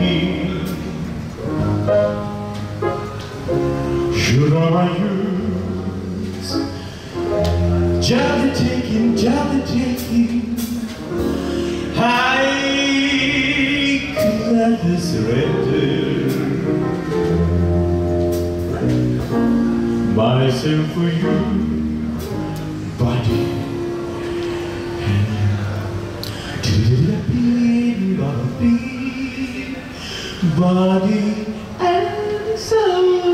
Jolly taking, I could gladly surrender myself for you, body and body and soul.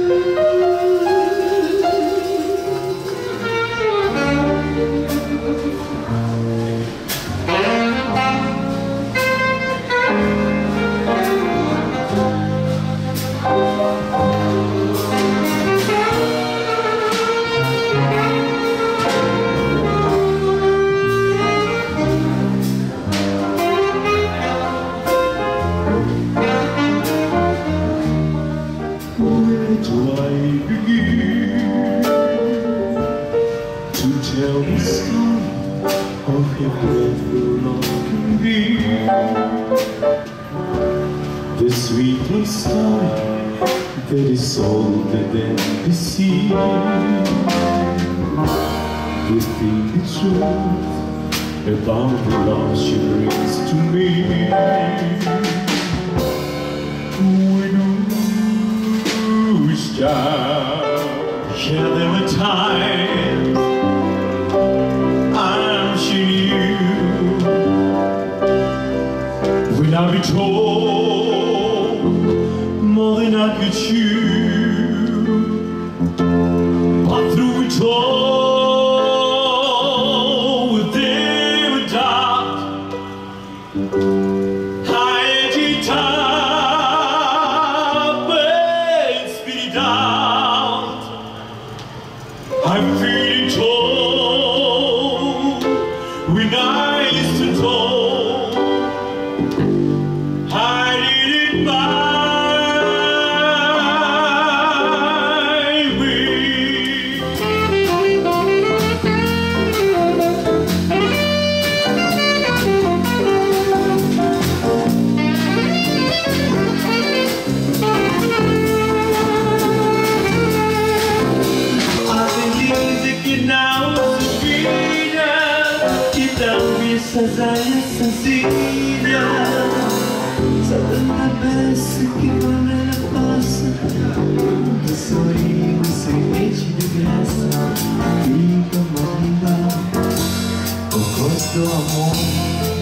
Tell the story of your dreadful love can be the sweetest story that is older than the sea. You think the truth about the love she brings to me. When we was child, yeah, there were times when I'd be told more than I could chew, but through it all, within a doubt, I did up and spit it out. I'm feeling told when I used to told. Saya sencilla, sabe la vez que vale la paz, um sorriso semente de graça, fica mais linda, o gosto do amor.